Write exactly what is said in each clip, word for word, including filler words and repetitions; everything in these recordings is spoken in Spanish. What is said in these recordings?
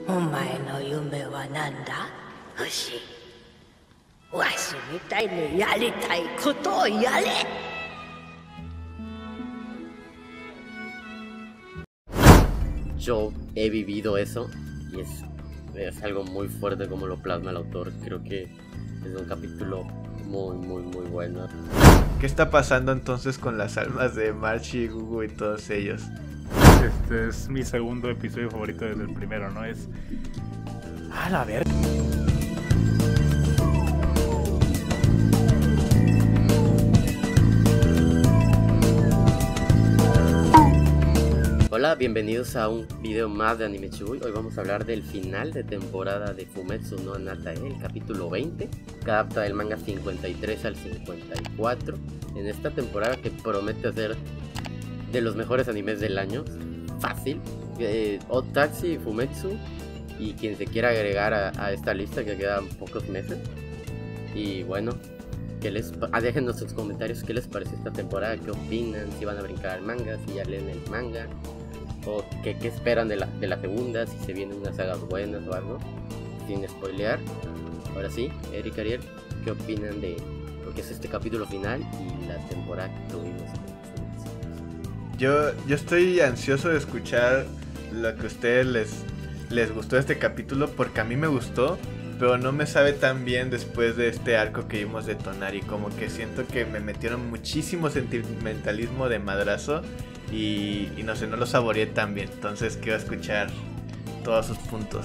お前の夢は何だ、フシ。わしみたいにやりたいことをやれ。 Yo he vivido eso y es, es algo muy fuerte como lo plasma el autor. Creo que es un capítulo muy, muy, muy bueno. ¿Qué está pasando entonces con las almas de Marchi, Gugu y todos ellos? Este es mi segundo episodio favorito desde el primero, ¿no? Es... ¡Ah, la verga! Hola, bienvenidos a un video más de Anime Chibui. Hoy vamos a hablar del final de temporada de Fumetsu no Anatae, el capítulo veinte, que adapta del manga cincuenta y tres al cincuenta y cuatro. En esta temporada que promete ser de los mejores animes del año, fácil. eh, Odd Taxi, Fumetsu y quien se quiera agregar a, a esta lista, que quedan pocos meses. Y bueno, ¿qué les ah, déjenos sus comentarios qué les parece esta temporada, qué opinan, si van a brincar al manga, si ya leen el manga, o qué, qué esperan de la, de la segunda, si se vienen unas sagas buenas o algo, sin spoilear. Ahora sí, Eric, Ariel, ¿qué opinan de lo que es este capítulo final y la temporada que tuvimos con Fumetsu? Yo, yo estoy ansioso de escuchar lo que a ustedes les, les gustó de este capítulo, porque a mí me gustó, pero no me sabe tan bien después de este arco que vimos de Tonari. Como que siento que me metieron muchísimo sentimentalismo de madrazo y, y no sé, no lo saboreé tan bien. Entonces quiero escuchar todos sus puntos.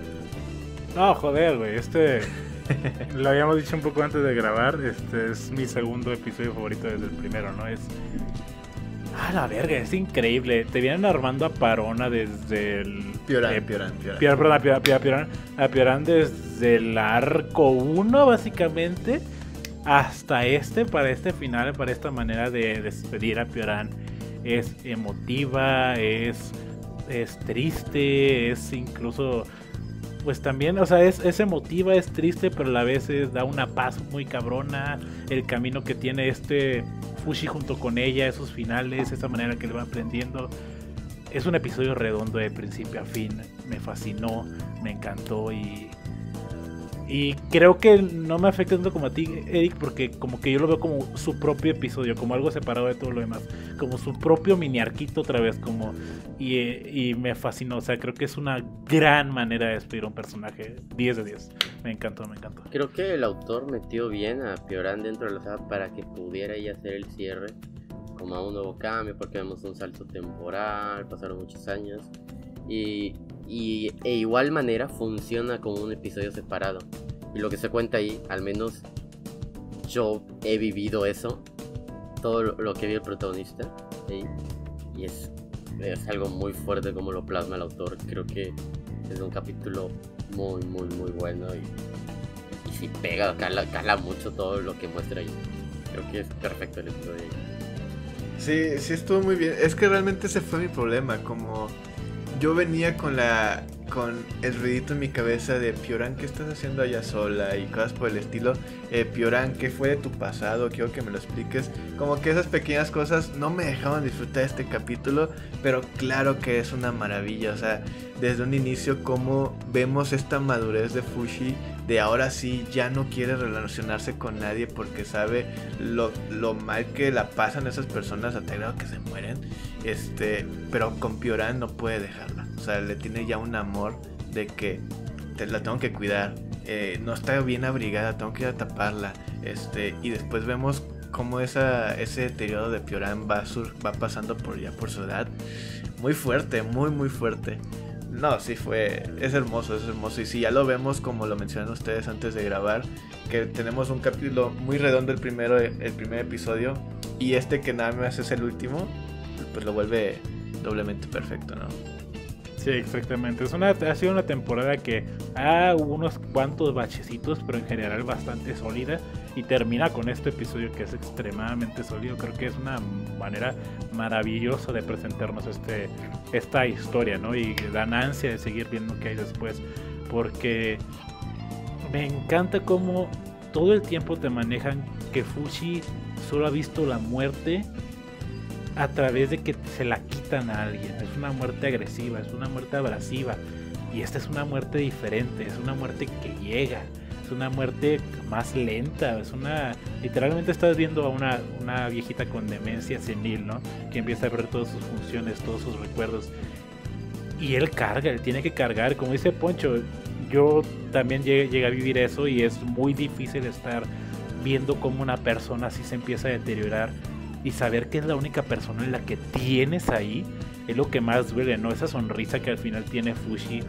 No, joder, güey, este... lo habíamos dicho un poco antes de grabar, este es mi segundo episodio favorito desde el primero, ¿no? Es... ¡Ah, la verga! Es increíble. Te vienen armando a Parona desde el... Pioran, eh, Pioran, Pioran. Pioran, perdón, a Pioran, Pioran, Pioran, a Pioran desde el arco uno, básicamente, hasta este, para este final, para esta manera de despedir a Pioran. Es emotiva, es, es triste, es incluso... Pues también, o sea, es, es emotiva, es triste, pero a la vez es, da una paz muy cabrona. El camino que tiene este Fushi junto con ella, esos finales, esa manera que le va aprendiendo. Es un episodio redondo de principio a fin. Me fascinó, me encantó y... Y creo que no me afecta tanto como a ti, Eric, porque como que yo lo veo como su propio episodio, como algo separado de todo lo demás, como su propio mini arquito otra vez, como y, y me fascinó. O sea, creo que es una gran manera de despedir a un personaje. diez de diez. Me encantó, me encantó. Creo que el autor metió bien a Pioran dentro de la saga para que pudiera ella hacer el cierre como a un nuevo cambio, porque vemos un salto temporal, pasaron muchos años y, y e igual manera funciona como un episodio separado. Y lo que se cuenta ahí, al menos yo he vivido eso, todo lo que vi el protagonista, ¿sí? Y es, es algo muy fuerte como lo plasma el autor. Creo que es un capítulo muy, muy, muy bueno y, y si pega, cala, cala mucho todo lo que muestra ahí. Creo que es perfecto el episodio ahí. Sí, sí estuvo muy bien. Es que realmente ese fue mi problema. Como yo venía con la con el ruidito en mi cabeza de Pioran, ¿qué estás haciendo allá sola? Y cosas por el estilo. eh, Pioran, ¿qué fue de tu pasado? Quiero que me lo expliques. Como que esas pequeñas cosas no me dejaban disfrutar este capítulo, pero claro que es una maravilla. O sea, desde un inicio como vemos esta madurez de Fushi, de ahora sí ya no quiere relacionarse con nadie porque sabe lo, lo mal que la pasan esas personas, hasta el grado que se mueren. Este, pero con Pioran no puede dejarla. O sea, le tiene ya un amor de que te, la tengo que cuidar. Eh, no está bien abrigada, tengo que ir a taparla. Este, y después vemos cómo esa, ese deterioro de Pioran va, sur, va pasando por ya por su edad. Muy fuerte, muy muy fuerte. No, sí fue, es hermoso, es hermoso. Y si ya lo vemos, como lo mencionan ustedes antes de grabar, que tenemos un capítulo muy redondo el primero, el primer episodio, y este que nada más es el último, pues lo vuelve doblemente perfecto, ¿no? Sí, exactamente. Es una, ha sido una temporada que ah, hubo unos cuantos bachecitos, pero en general bastante sólida. Y termina con este episodio que es extremadamente sólido. Creo que es una manera maravillosa de presentarnos este, esta historia, ¿no? Y dan ansia de seguir viendo qué hay después. Porque me encanta cómo todo el tiempo te manejan que Fushi solo ha visto la muerte a través de que se la quitan a alguien. Es una muerte agresiva, es una muerte abrasiva. Y esta es una muerte diferente, es una muerte que llega, es una muerte más lenta, es una... Literalmente estás viendo a una, una viejita con demencia senil, ¿no? Que empieza a ver todas sus funciones, todos sus recuerdos. Y él carga, él tiene que cargar, como dice Poncho, yo también llegué, llegué a vivir eso y es muy difícil estar viendo cómo una persona así se empieza a deteriorar y saber que es la única persona en la que tienes ahí, es lo que más duele, ¿no? Esa sonrisa que al final tiene Fushi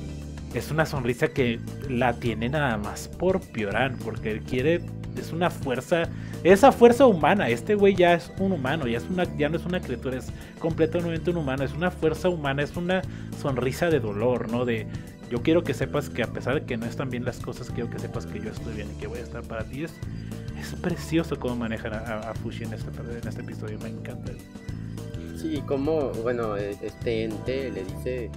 es una sonrisa que la tiene nada más por Pioran, porque él quiere, es una fuerza, esa fuerza humana, este güey ya es un humano, ya, es una, ya no es una criatura, es completamente un humano, es una fuerza humana, es una sonrisa de dolor, ¿no? De, yo quiero que sepas que a pesar de que no están bien las cosas, quiero que sepas que yo estoy bien y que voy a estar para ti. Es, es precioso cómo manejan a, a Fushi en este, en este episodio, me encanta. Sí, como, bueno, este ente le dice,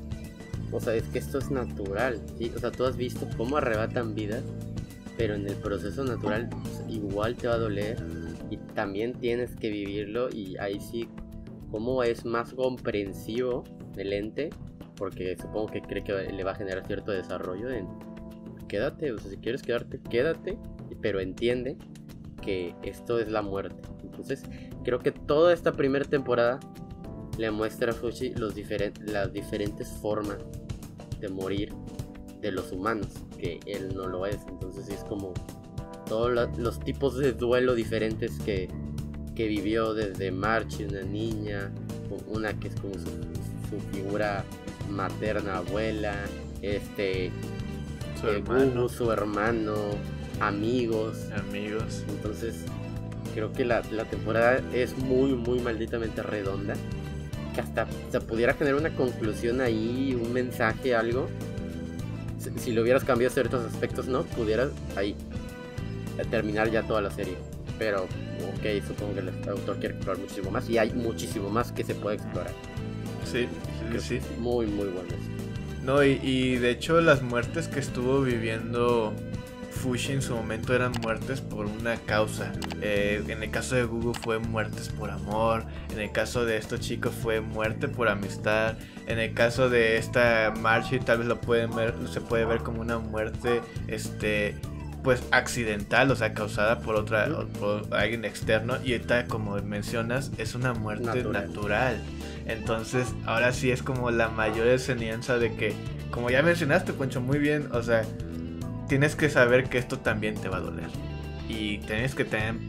o sea, es que esto es natural, ¿sí? O sea, tú has visto cómo arrebatan vidas, pero en el proceso natural pues, igual te va a doler y también tienes que vivirlo, y ahí sí, cómo es más comprensivo el ente, porque supongo que cree que le va a generar cierto desarrollo en quédate, o sea, si quieres quedarte, quédate, pero entiende que esto es la muerte. Entonces, creo que toda esta primera temporada le muestra a Fushi los diferen- las diferentes formas de morir de los humanos, que él no lo es. Entonces es como todos la- los tipos de duelo diferentes que, que vivió, desde Marchi, una niña, una que es como su, su figura materna, abuela, este Su eh, hermano. Gugu, su hermano, amigos. Amigos. Entonces creo que la, la temporada es muy muy malditamente redonda, que hasta se pudiera generar una conclusión ahí, un mensaje, algo. Si, si lo hubieras cambiado ciertos aspectos, ¿no? Pudieras ahí terminar ya toda la serie. Pero ok, supongo que el autor quiere explorar muchísimo más, y hay muchísimo más que se puede explorar. Sí, Creo sí, que sí. es muy muy bueno. No, y, y de hecho las muertes que estuvo viviendo Fushi en su momento eran muertes por una causa. Eh, en el caso de Gugu fue muertes por amor. En el caso de estos chicos fue muerte por amistad. En el caso de esta Marchi tal vez lo pueden ver, se puede ver como una muerte, este, pues accidental, o sea, causada por otra, por alguien externo. Y esta, como mencionas, es una muerte natural. natural. Entonces, ahora sí es como la mayor enseñanza de que, como ya mencionaste, Poncho, muy bien, o sea, tienes que saber que esto también te va a doler. Y tienes que también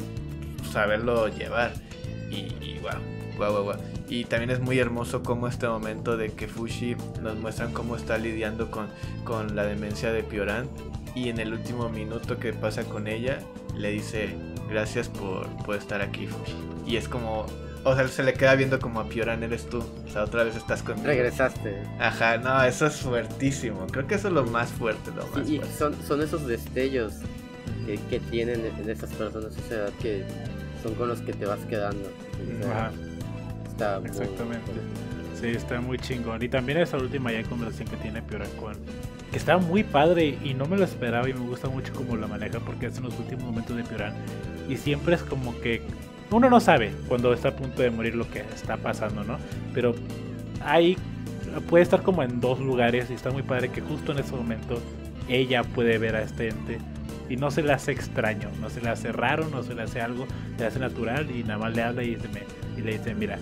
saberlo llevar. Y, y wow, wow, wow, wow. Y también es muy hermoso como este momento de que Fushi nos muestran cómo está lidiando con, con la demencia de Pioran. Y en el último minuto que pasa con ella, le dice, gracias por, por estar aquí, Fushi. Y es como... O sea, se le queda viendo como a Pioran, eres tú. O sea, otra vez estás conmigo. Regresaste. Ajá, no, eso es fuertísimo. Creo que eso es lo más fuerte, lo más Sí, y fuerte. son, son esos destellos que, que tienen en esas personas a esa edad que son con los que te vas quedando. O sea, Ajá, está muy exactamente. bueno. Sí, está muy chingón. Y también esa última ya conversación que tiene Pioran con... Que está muy padre y no me lo esperaba, y me gusta mucho cómo la maneja, porque es en los últimos momentos de Pioran. Y siempre es como que... Uno no sabe cuando está a punto de morir lo que está pasando, ¿no? Pero ahí puede estar como en dos lugares y está muy padre que justo en ese momento ella puede ver a este ente y no se le hace extraño, no se le hace raro, no se le hace algo, le hace natural, y nada más le habla y, dice, me, y le dice, mira,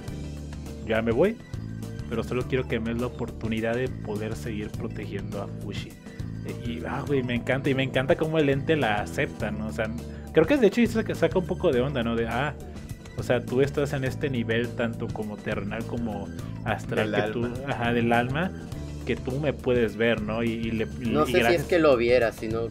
ya me voy, pero solo quiero que me des la oportunidad de poder seguir protegiendo a Fushi. Y, ah, güey, me encanta, y me encanta cómo el ente la acepta, ¿no? O sea, creo que de hecho saca, saca un poco de onda, ¿no? De, ah, o sea, tú estás en este nivel tanto como terrenal como astral, Del que tú, alma. ajá, del alma, que tú me puedes ver, ¿no? Y, y le, y, No y sé gracias- si es que lo viera, sino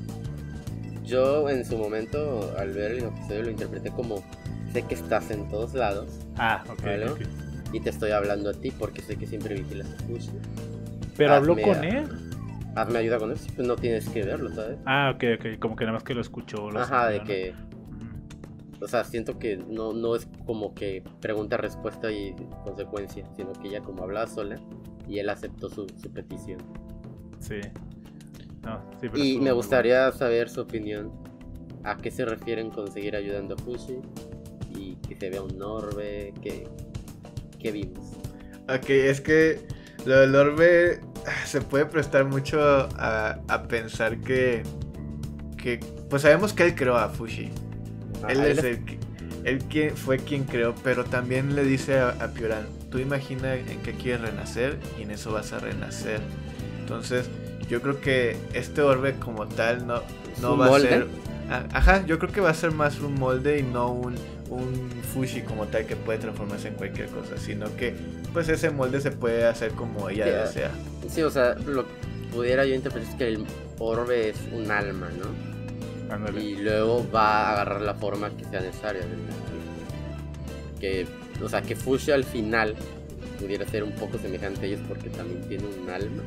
yo en su momento al ver el episodio lo interpreté como, sé que estás en todos lados Ah, ok, ¿vale? ok. y te estoy hablando a ti porque sé que siempre vigilas a Fushi. Pero habló Hazme con a- él. Hazme ayuda con eso, pues no tienes que verlo, ¿sabes? Ah, ok, ok, como que nada más que lo escuchó. Lo Ajá, de sintió, ¿no? que, Ujú. o sea, siento que no, no es como que pregunta, respuesta y consecuencia, sino que ella como hablaba sola y él aceptó su, su petición. Sí. No, sí, pero Y estuvo me muy gustaría saber su opinión. ¿A qué se refieren con seguir ayudando a Fushi? Y que se vea un orbe, que, que vimos. Ok, es que lo del orbe se puede prestar mucho a, a pensar que, que, pues sabemos que él creó a Fushi. Ah, Él él es es- el que, él que fue quien creó, pero también le dice a, a Pioran, tú imagina en qué quieres renacer y en eso vas a renacer. Entonces, yo creo que este orbe como tal no, ¿Es no un va molde? a ser... a- Ajá, yo creo que va a ser más un molde y no un, un Fushi como tal que puede transformarse en cualquier cosa, sino que pues ese molde se puede hacer como ella Sí, desea. Sí, o sea, lo que pudiera yo interpretar es que el orbe es un alma, ¿no? Ándale. Y luego va a agarrar la forma que sea necesaria. Que, o sea, que Fushi al final pudiera ser un poco semejante a ellos porque también tiene un alma.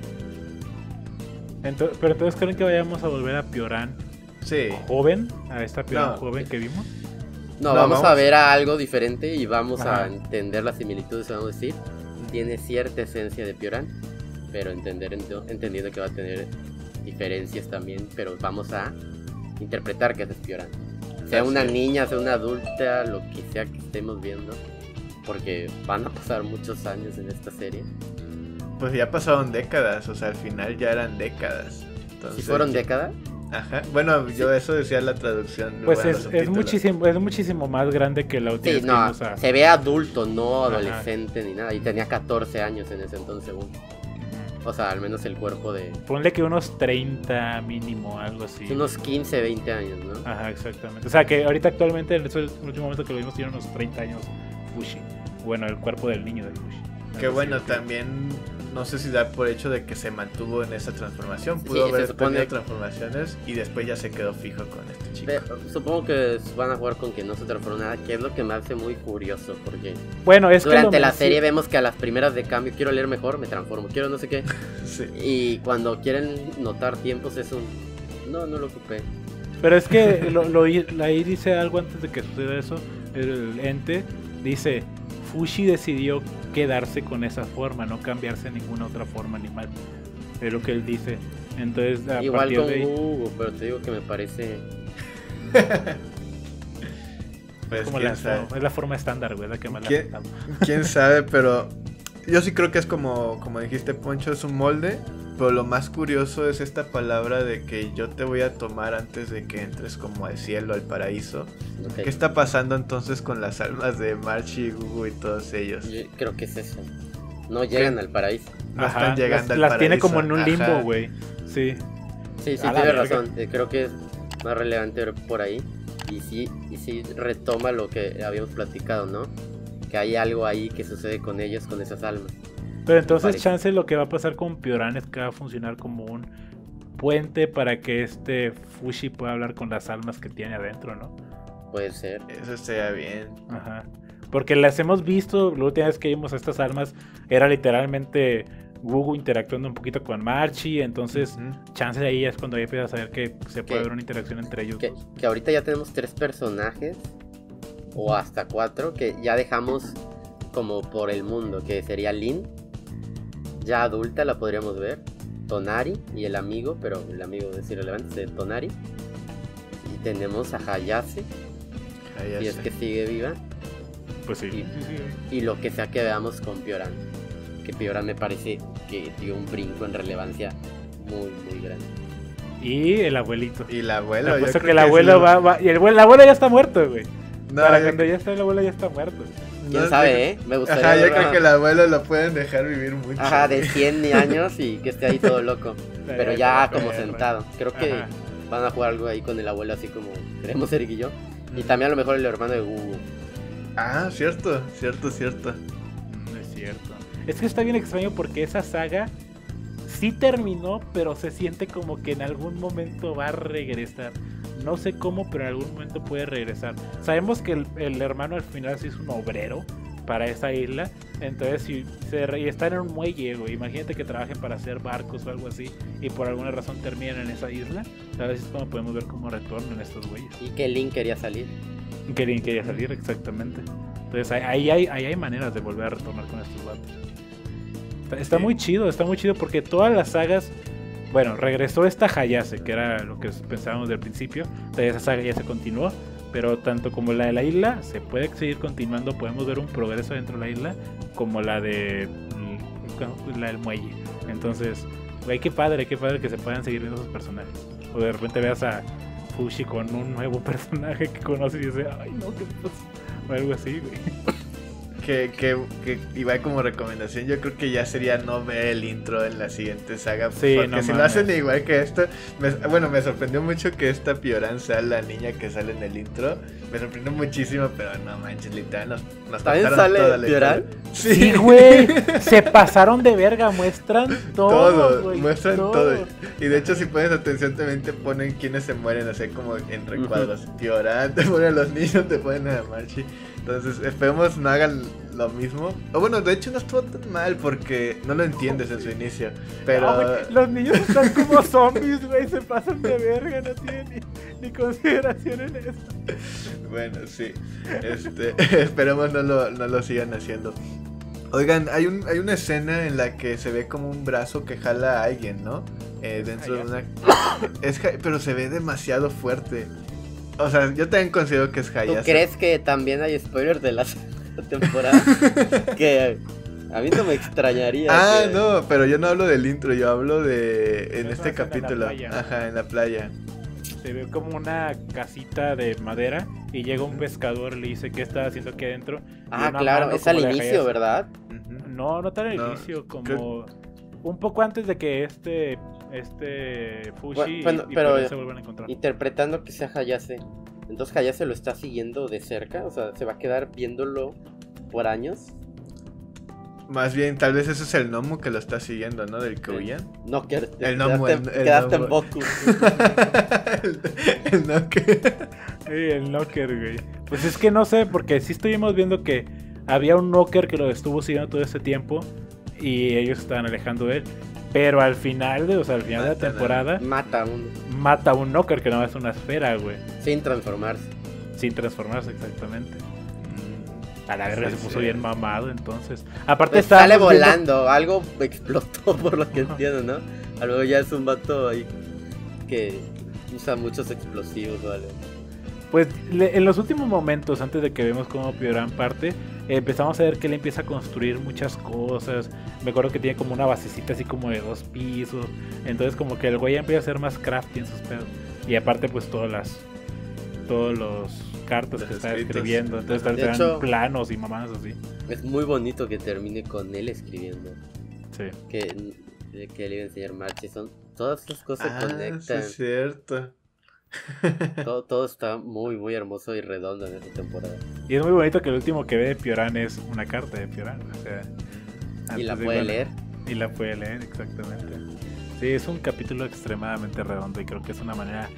Ento- pero entonces, ¿creen que vayamos a volver a Pioran Sí, joven? A esta Pioran No. joven que vimos. No, No, vamos, vamos- a ver a algo diferente y vamos Ajá. a entender las similitudes, vamos a decir. Tiene cierta esencia de Pioran, pero entender, ento- entendiendo que va a tener diferencias también, pero vamos a interpretar que es Pioran. Sea una Así es. niña, sea una adulta, lo que sea que estemos viendo, porque van a pasar muchos años en esta serie. pues ya pasaron décadas, o sea, al final ya eran décadas. Entonces, Si fueron décadas, Ajá, bueno, yo eso decía la traducción. Pues bueno, es, los es subtítulos. muchísimo es muchísimo más grande que la última sí, vez que no, vimos a... se ve adulto, no Ajá. adolescente ni nada, y tenía catorce años en ese entonces, según. O sea, al menos el cuerpo de Ponle que unos treinta mínimo, algo así. unos quince, veinte años, ¿no? Ajá, exactamente. O sea que ahorita actualmente, en el último momento que lo vimos, tiene unos treinta años Fushi. Bueno, el cuerpo del niño de Fushi. Que Algo bueno, así. también no sé si da por hecho de que se mantuvo en esa transformación. Sí, Pudo se haber supone- tenido transformaciones y después ya se quedó fijo con este chico. Pero supongo que van a jugar con que no se transformó nada, que es lo que me hace muy curioso, porque Bueno, es que durante lo la menci- serie vemos que a las primeras de cambio quiero leer mejor, me transformo, quiero no sé qué, Sí. y cuando quieren notar tiempos es un... No, no lo ocupé. Pero es que lo, lo, ahí dice algo antes de que suceda eso. El ente dice: Fushi decidió quedarse con esa forma, no cambiarse a ninguna otra forma animal. Es lo que él dice. Entonces, a Igual partir con de ahí. Hugo, pero te digo que me parece... Pues, Como quién la, sabe. es la forma estándar, güey, la que más la ¿Quién? aceptamos. Quién sabe, pero yo sí creo que es como, como dijiste, Poncho, es un molde. Pero lo más curioso es esta palabra de que yo te voy a tomar antes de que entres como al cielo, al paraíso. Ok. ¿Qué está pasando entonces con las almas de Marchi, Gugu y todos ellos? Yo creo que es eso. No llegan al paraíso. No Ajá, están llegando las, al las paraíso. tiene como en un limbo, Ajá. güey. Sí. Sí, sí, A la tienes verga. razón. eh, Creo que es más relevante ver por ahí. Y sí, y sí retoma lo que habíamos platicado, ¿no? Que hay algo ahí que sucede con ellos, con esas almas. Pero entonces, parece. chance lo que va a pasar con Pioran es que va a funcionar como un puente para que este Fushi pueda hablar con las almas que tiene adentro, ¿no? Puede ser. Eso estaría bien. Ajá. Porque las hemos visto, la última vez que vimos a estas almas era literalmente Gugu interactuando un poquito con Marchi, entonces Ujú. chance de ahí es cuando ya empiezas a ver que se puede ¿Qué? ver una interacción entre ellos Que, dos. que ahorita ya tenemos tres personajes, o hasta cuatro, que ya dejamos como por el mundo, que sería Lin, ya adulta la podríamos ver, Tonari y el amigo, pero el amigo es irrelevante, es de Tonari. Y tenemos a Hayase, Ah, ya si es sé. que sigue viva, Pues sí. y- sí, sí. y lo que sea que veamos con Pioran. Que Pioran me parece que dio un brinco en relevancia muy, muy grande. Y el abuelito. Y el abuelo. Me yo apuesto creo que el abuelo sí. va, va- y el, abuelo- el abuelo ya está muerto, güey. No, Para yo- cuando ya está el abuelo ya está muerto. ¿Quién no, sabe, yo- eh? Me gustaría Ajá, yo ver creo a- que el abuelo lo pueden dejar vivir mucho. Ajá, de güey. cien años y que esté ahí todo loco. Pero ya como sentado. Creo que Ajá. van a jugar algo ahí con el abuelo, así como queremos Eric y yo. Y también a lo mejor el hermano de Gugu. Ah, cierto, cierto, cierto. No es cierto. Es que está bien extraño porque esa saga sí terminó, pero se siente como que en algún momento va a regresar. No sé cómo, pero en algún momento puede regresar. Sabemos que el, el hermano al final sí es un obrero para esa isla. Entonces, si se re- y están en un muelle, güey. Imagínate que trabajen para hacer barcos o algo así. Y por alguna razón terminan en esa isla. A veces es como podemos ver cómo retornan estos güeyes. Y que Link quería salir. Querían, quería salir, exactamente. Entonces ahí, ahí hay, ahí hay maneras de volver a retornar con estos vatos. Está, está Sí. muy chido, está muy chido porque todas las sagas. Bueno, regresó esta Hayase, que era lo que pensábamos del principio. Entonces esa saga ya se continuó. Pero tanto como la de la isla, se puede seguir continuando. Podemos ver un progreso dentro de la isla. Como la de. La del muelle. Entonces, güey, qué padre, qué padre que se puedan seguir viendo esos personajes. O de repente veas a Fushi con un nuevo personaje que conoce y dice, ay no, qué pasa, o algo así, güey. Que, que, que iba como recomendación, yo creo que ya sería no ver el intro en la siguiente saga. Sí, porque no si lo mames. hacen igual que esto, me- bueno, me sorprendió mucho que esta Pioran sea la niña que sale en el intro. Me sorprendió muchísimo, pero no manches, literal, nos, nos ¿También contaron sale toda la Pioran? historia. Sí, güey, se pasaron de verga, muestran todo, Todo, güey, muestran todo. Y de hecho, si pones atención, también te ponen quienes se mueren, así como en recuadros. Pioran, te ponen a los niños, te ponen a Marchi. Entonces, esperemos no hagan lo mismo. O bueno, de hecho no estuvo tan mal porque no lo entiendes en su inicio. Pero... No, güey, los niños están como zombies, güey, se pasan de verga, no tienen ni, ni consideración en eso. Bueno, sí. Este, esperemos no lo, no lo sigan haciendo. Oigan, hay un hay una escena en la que se ve como un brazo que jala a alguien, ¿no? Eh, dentro de una... Es, ja- pero se ve demasiado fuerte. O sea, yo también considero que es ¿Tú Hayase. crees que también hay spoilers de la segunda temporada? Que a mí no me extrañaría. Ah, que- no, pero yo no hablo del intro, yo hablo de... En Es este una escena en la capítulo. playa. Ajá, en la playa. Se ve como una casita de madera y llega un pescador y le dice qué está haciendo aquí adentro. Y Ah, una claro, mano es al como la de inicio, Hayase. ¿verdad? Ujú. No, no tan al No, inicio, como creo- un poco antes de que este este Fushi Bueno, y, y pero- Pioran se vuelvan a encontrar. Interpretando que sea Hayase. Entonces Hayase lo está siguiendo de cerca. O sea, se va a quedar viéndolo por años. Más bien, tal vez ese es el gnomo que lo está siguiendo, ¿no? Del que huían. No, que, El quedaste, Nomu, el- el quedaste Nomu. en Boku. el, el no que... Sí, el Knocker, güey. Pues es que no sé, porque sí estuvimos viendo que había un Knocker que lo estuvo siguiendo todo este tiempo y ellos estaban alejando de él. Pero al final, de, o sea, al final de la Matan a- temporada, Mata a uno. mata a un Knocker que no es una esfera, güey. Sin transformarse. Sin transformarse exactamente. Mm, A la verga Sí, se puso sí. bien mamado, entonces. Aparte Pues estábamos sale viendo- volando. Algo explotó por lo que Ajá. entiendo, ¿no? A luego ya es un vato ahí que usa muchos explosivos o algo. Pues le- en los últimos momentos, antes de que vemos cómo Pioran parte, eh, empezamos a ver que él empieza a construir muchas cosas. Me acuerdo que tiene como una basecita así como de dos pisos. Entonces como que el güey ya empieza a hacer más crafting en sus pedos. Y aparte pues todas las... Todos los cartas Los que está escritos. escribiendo. Entonces De te dan hecho- planos y mamadas así. Es muy bonito que termine con él escribiendo. Sí. Que, que le iba a enseñar Marchi. Son, todas estas cosas se Ah, sí conectan. es cierto. Todo, todo está muy, muy hermoso y redondo en esta temporada. Y es muy bonito que el último que ve de Pioran es una carta de Pioran. O sea, Y la antes de- puede bueno, leer. Y la puede leer, exactamente. Sí, es un capítulo extremadamente redondo y creo que es una manera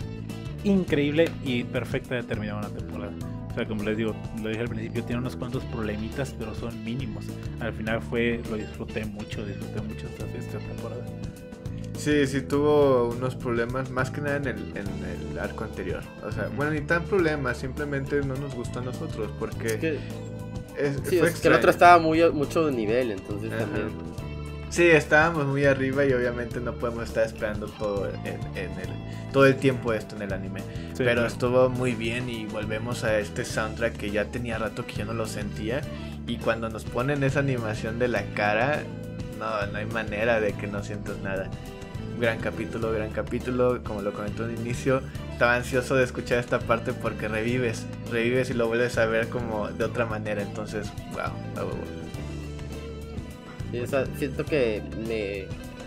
increíble y perfecta de terminar una temporada. O sea, como les digo, lo dije al principio, tiene unos cuantos problemitas, pero son mínimos. Al final fue, lo disfruté mucho, disfruté mucho esta, esta temporada. Sí, sí tuvo unos problemas, más que nada en el, en el arco anterior. O sea, bueno, ni tan problemas, simplemente no nos gustó a nosotros, porque Es que, es, sí, fue es que el otro extraño. estaba muy mucho de nivel, entonces Ajá. también. Sí, estábamos muy arriba y obviamente no podemos estar esperando todo, en, en el, todo el tiempo esto en el anime. Sí, Pero claro. estuvo muy bien y volvemos a este soundtrack que ya tenía rato que yo no lo sentía. Y cuando nos ponen esa animación de la cara, no, no hay manera de que no sientas nada. Gran capítulo, gran capítulo, como lo comentó al inicio. Estaba ansioso de escuchar esta parte porque revives, revives y lo vuelves a ver como de otra manera. Entonces, wow, wow, wow. Sí, o sea, siento que me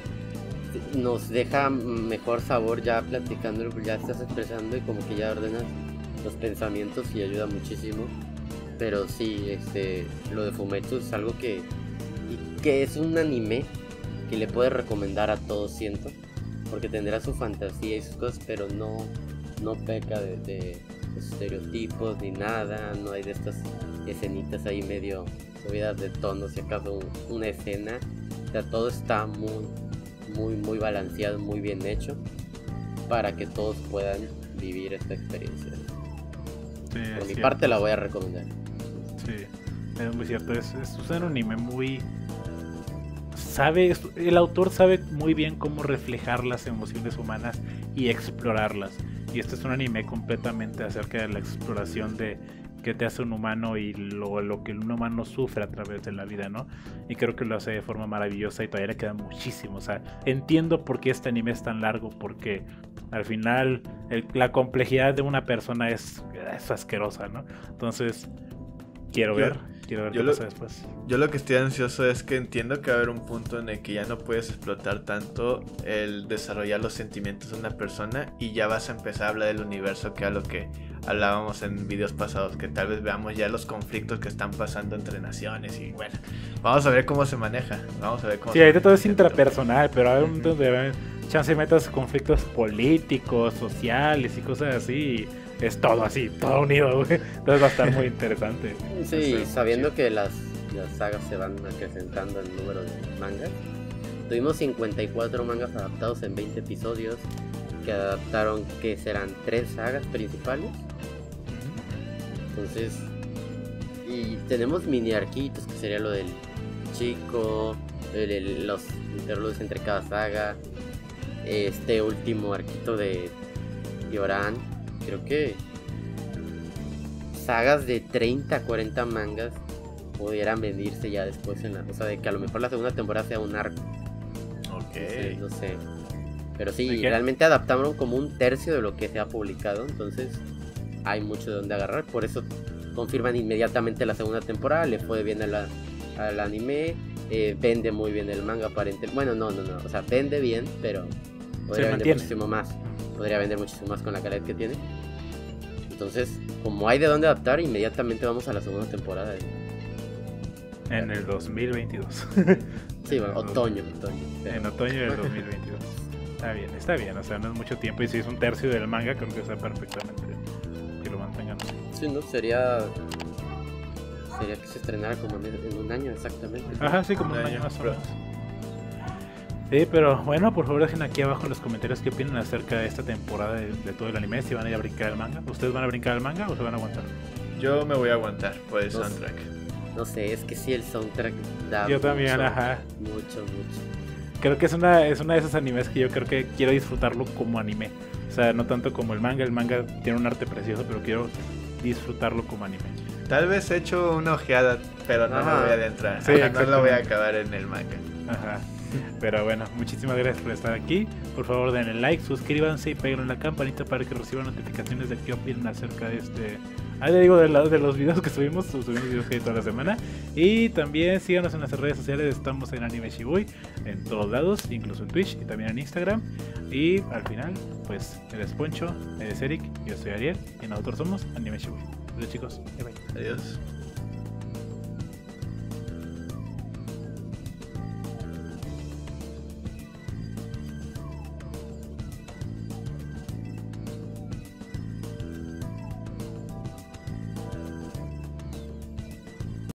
nos deja mejor sabor ya platicando, ya estás expresando y como que ya ordenas los pensamientos y ayuda muchísimo. Pero sí, este, lo de Fumetsu es algo que, y que es un anime que le puedes recomendar a todos, siento, porque tendrá su fantasía y sus cosas, pero no, no peca de, de estereotipos ni nada, no hay de estas escenitas ahí medio subidas de tono, si acaso un- una escena. O sea, todo está muy, muy, muy balanceado, muy bien hecho para que todos puedan vivir esta experiencia. Sí, es Por mi cierto. parte la voy a recomendar. Sí, es muy cierto. Es, es un anime muy... Sabe, el autor sabe muy bien cómo reflejar las emociones humanas y explorarlas. Y este es un anime completamente acerca de la exploración de que te hace un humano y lo, lo que un humano sufre a través de la vida, ¿no? Y creo que lo hace de forma maravillosa y todavía le queda muchísimo. O sea, entiendo por qué este anime es tan largo, porque al final el, la complejidad de una persona es, es asquerosa, ¿no? Entonces, quiero Yo- ver, quiero ver yo qué lo- pasa después. Yo lo que estoy ansioso es que entiendo que va a haber un punto en el que ya no puedes explotar tanto el desarrollar los sentimientos de una persona y ya vas a empezar a hablar del universo, que a lo que hablábamos en videos pasados, que tal vez veamos ya los conflictos que están pasando entre naciones y bueno, vamos a ver cómo se maneja, vamos a ver cómo Sí, se ahorita todo es maneja. intrapersonal, pero hay un momento donde chance metas conflictos políticos, sociales y cosas así. Y es todo así, todo unido, güey. Entonces va a estar muy interesante. Sí, Sí, sabiendo sí. que las, las sagas se van acrecentando el número de mangas. Tuvimos cincuenta y cuatro mangas adaptados en veinte episodios, que adaptaron que serán tres sagas principales. Entonces, y tenemos mini arquitos, que sería lo del chico, el- el- los interludios entre cada saga, este último arquito de Yoran. Creo que sagas de treinta a cuarenta mangas pudieran venirse ya después en la, o sea, de que a lo mejor la segunda temporada sea un arco. Ok. Entonces, no sé. Pero sí, ¿De qué? realmente adaptaron como un tercio de lo que se ha publicado, entonces hay mucho de donde agarrar. Por eso confirman inmediatamente la segunda temporada, le fue bien a la- al anime, eh, vende muy bien el manga aparentemente. Bueno, no, no, no, o sea, vende bien, pero podría vender mantiene. muchísimo más. Podría vender muchísimo más con la calidad que tiene. Entonces, como hay de dónde adaptar, inmediatamente vamos a la segunda temporada. En el dos mil veintidós. Sí, bueno, otoño, otoño. pero- En otoño del dos mil veintidós. Está bien, está bien. O sea, no es mucho tiempo. Y si es un tercio del manga, creo que está perfectamente que lo mantengan así. Sí, no, sería. Sería que se estrenara como en, en un año exactamente. Ajá, sí, como un Un año año, más o pero- menos. Sí, pero bueno, por favor dejen aquí abajo en los comentarios qué opinan acerca de esta temporada de, de todo el anime, si van a ir a brincar el manga. ¿Ustedes van a brincar el manga o se van a aguantar? Yo me voy a aguantar por el No sé. soundtrack. No sé, es que sí, el soundtrack da. Yo también, mucho, ajá. Mucho, mucho. Creo que es una, es una de esos animes que yo creo que quiero disfrutarlo como anime. O sea, no tanto como el manga. El manga tiene un arte precioso, pero quiero disfrutarlo como anime. Tal vez he hecho una ojeada, pero no Ajá. me voy a adentrar. Sí, Ajá, no lo voy a exactamente. acabar en el manga. Ajá. Pero bueno, muchísimas gracias por estar aquí. Por favor denle like, suscríbanse y peguen en la campanita para que reciban notificaciones de qué opinan acerca de este... Ah, ya digo, de, la- de los videos que subimos, subimos videos que hay toda la semana. Y también síganos en las redes sociales, estamos en Anime Shibuya, en todos lados, incluso en Twitch y también en Instagram. Y al final, pues, él es Poncho, él es Eric, yo soy Ariel y nosotros somos Anime Shibuya. Hola chicos, bye bye. Adiós.